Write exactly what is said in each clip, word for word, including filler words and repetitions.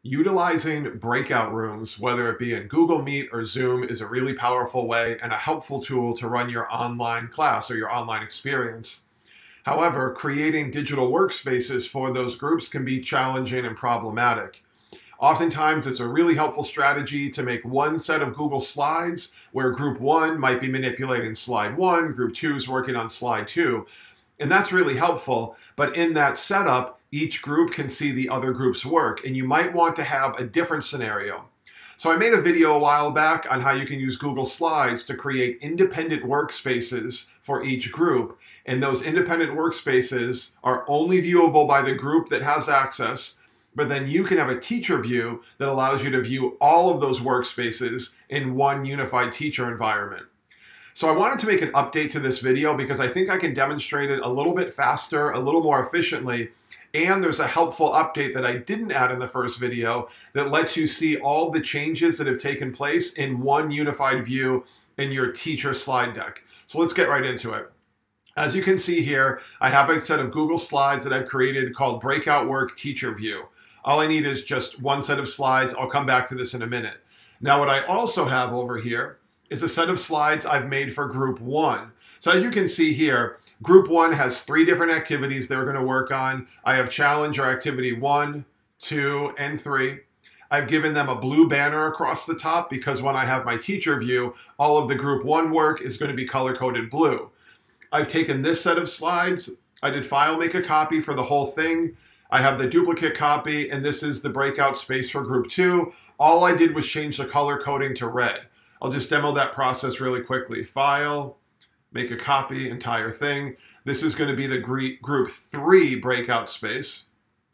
Utilizing breakout rooms, whether it be in Google Meet or Zoom, is a really powerful way and a helpful tool to run your online class or your online experience. However, creating digital workspaces for those groups can be challenging and problematic. Oftentimes, it's a really helpful strategy to make one set of Google Slides where group one might be manipulating slide one, group two is working on slide two. And that's really helpful, but in that setup, each group can see the other group's work, and you might want to have a different scenario. So I made a video a while back on how you can use Google Slides to create independent workspaces for each group, and those independent workspaces are only viewable by the group that has access, but then you can have a teacher view that allows you to view all of those workspaces in one unified teacher environment. So I wanted to make an update to this video because I think I can demonstrate it a little bit faster, a little more efficiently, and there's a helpful update that I didn't add in the first video that lets you see all the changes that have taken place in one unified view in your teacher slide deck. So let's get right into it. As you can see here, I have a set of Google Slides that I've created called Breakout Work Teacher View. All I need is just one set of slides. I'll come back to this in a minute. Now what I also have over here is a set of slides I've made for group one. So as you can see here, group one has three different activities they're going to work on. I have challenge or activity one, two, and three. I've given them a blue banner across the top because when I have my teacher view, all of the group one work is going to be color-coded blue. I've taken this set of slides. I did file make a copy for the whole thing. I have the duplicate copy, and this is the breakout space for group two. All I did was change the color coding to red. I'll just demo that process really quickly. File, make a copy, entire thing. This is going to be the group three breakout space.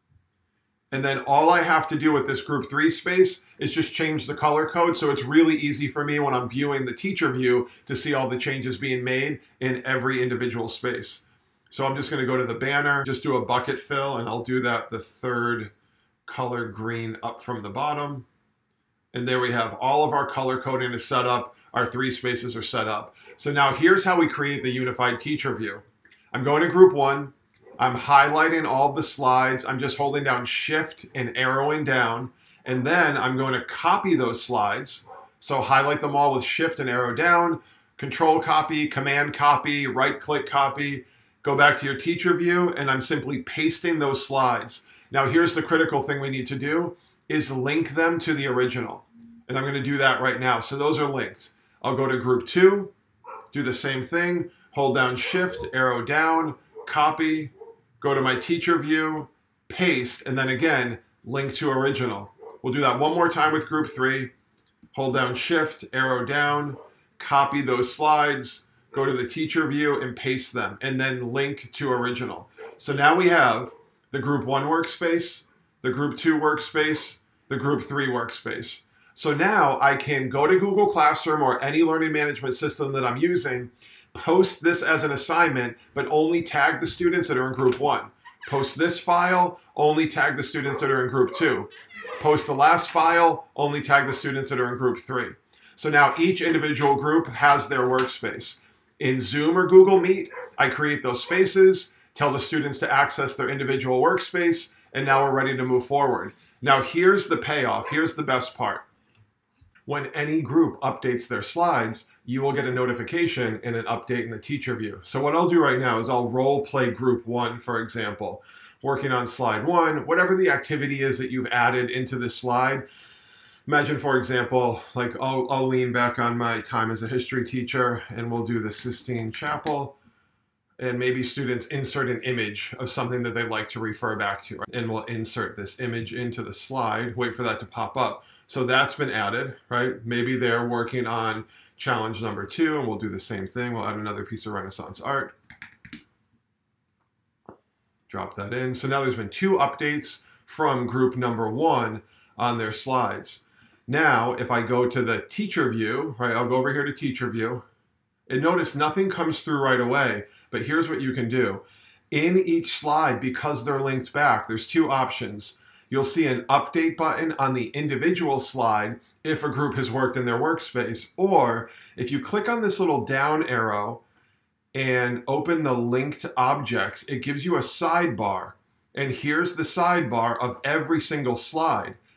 And then all I have to do with this group three space is just change the color code. So it's really easy for me when I'm viewing the teacher view to see all the changes being made in every individual space. So I'm just going to go to the banner, just do a bucket fill, and I'll do that the third color green up from the bottom. And there we have all of our color coding is set up. Our three spaces are set up. So now here's how we create the unified teacher view. I'm going to group one. I'm highlighting all of the slides. I'm just holding down shift and arrowing down. And then I'm going to copy those slides. So highlight them all with shift and arrow down, control copy, command copy, right click copy, go back to your teacher view, and I'm simply pasting those slides. Now here's the critical thing we need to do is link them to the original. And I'm going to do that right now. So those are linked. I'll go to group two, do the same thing, hold down shift, arrow down, copy, go to my teacher view, paste, and then again, link to original. We'll do that one more time with group three, hold down shift, arrow down, copy those slides, go to the teacher view and paste them, and then link to original. So now we have the group one workspace, the group two workspace, the group three workspace. So now I can go to Google Classroom or any learning management system that I'm using, post this as an assignment, but only tag the students that are in group one. Post this file, only tag the students that are in group two. Post the last file, only tag the students that are in group three. So now each individual group has their workspace. In Zoom or Google Meet, I create those spaces, tell the students to access their individual workspace, and now we're ready to move forward. Now here's the payoff, here's the best part. When any group updates their slides, you will get a notification and an update in the teacher view. So what I'll do right now is I'll role play group one, for example, working on slide one, whatever the activity is that you've added into this slide. Imagine, for example, like I'll, I'll lean back on my time as a history teacher and we'll do the Sistine Chapel. And maybe students insert an image of something that they'd like to refer back to. Right? And we'll insert this image into the slide, wait for that to pop up. So that's been added, right? Maybe they're working on challenge number two, and we'll do the same thing. We'll add another piece of Renaissance art. Drop that in. So now there's been two updates from group number one on their slides. Now, if I go to the teacher view, right, I'll go over here to teacher view. And notice nothing comes through right away, but here's what you can do. In each slide, because they're linked back, there's two options. You'll see an update button on the individual slide if a group has worked in their workspace, or if you click on this little down arrow and open the linked objects, it gives you a sidebar. And here's the sidebar of every single slide.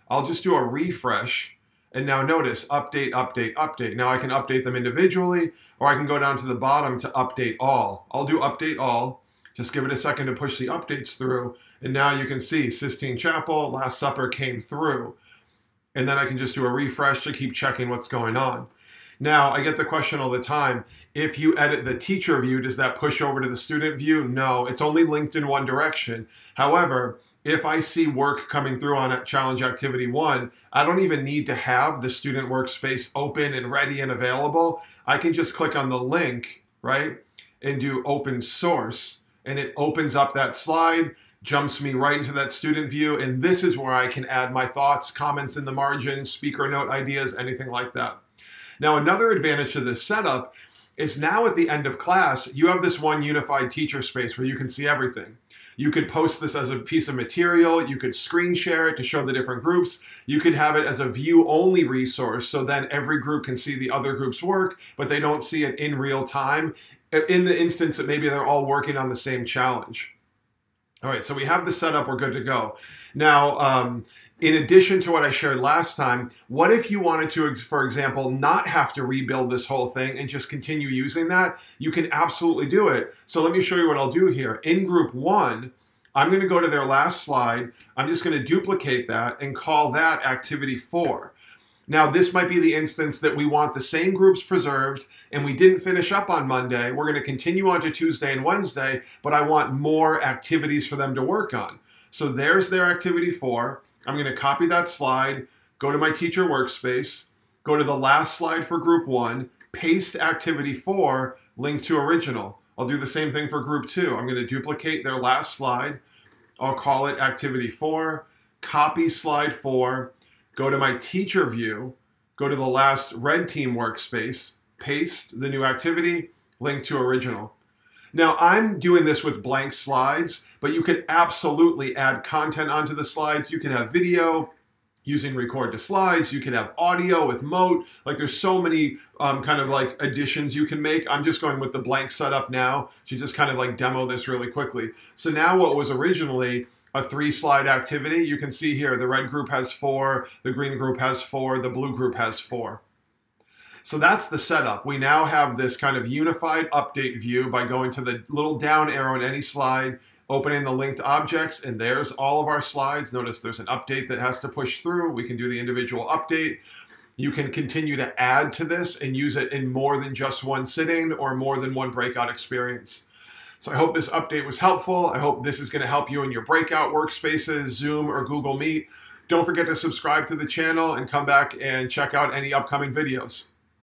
I'll just do a refresh. And now notice, update, update, update. Now I can update them individually, or I can go down to the bottom to update all. I'll do update all. Just give it a second to push the updates through. And now you can see Sistine Chapel, Last Supper came through. And then I can just do a refresh to keep checking what's going on. Now, I get the question all the time, if you edit the teacher view, does that push over to the student view? No, it's only linked in one direction. However, if I see work coming through on challenge activity one, I don't even need to have the student workspace open and ready and available. I can just click on the link, right, and do open source, and it opens up that slide, jumps me right into that student view, and this is where I can add my thoughts, comments in the margins, speaker note ideas, anything like that. Now, another advantage to this setup is now at the end of class, you have this one unified teacher space where you can see everything. You could post this as a piece of material. You could screen share it to show the different groups. You could have it as a view-only resource, so then every group can see the other group's work, but they don't see it in real time, in the instance that maybe they're all working on the same challenge. All right, so we have the setup, we're good to go. Now, um, in addition to what I shared last time, what if you wanted to, for example, not have to rebuild this whole thing and just continue using that? You can absolutely do it. So let me show you what I'll do here. In group one, I'm going to go to their last slide. I'm just going to duplicate that and call that activity four. Now, this might be the instance that we want the same groups preserved and we didn't finish up on Monday. We're going to continue on to Tuesday and Wednesday, but I want more activities for them to work on. So there's their activity four. I'm going to copy that slide, go to my teacher workspace, go to the last slide for group one, paste activity four, link to original. I'll do the same thing for group two. I'm going to duplicate their last slide. I'll call it activity four, copy slide four, go to my teacher view, go to the last red team workspace, paste the new activity, link to original. Now, I'm doing this with blank slides, but you could absolutely add content onto the slides. You could have video using record to slides. You could have audio with Moat. Like, there's so many um, kind of like additions you can make. I'm just going with the blank setup now to just kind of like demo this really quickly. So now what was originally a three slide activity, you can see here the red group has four, the green group has four, the blue group has four. So that's the setup. We now have this kind of unified update view by going to the little down arrow in any slide, opening the linked objects, and there's all of our slides. Notice there's an update that has to push through. We can do the individual update. You can continue to add to this and use it in more than just one sitting or more than one breakout experience. So I hope this update was helpful. I hope this is going to help you in your breakout workspaces, Zoom, or Google Meet. Don't forget to subscribe to the channel and come back and check out any upcoming videos.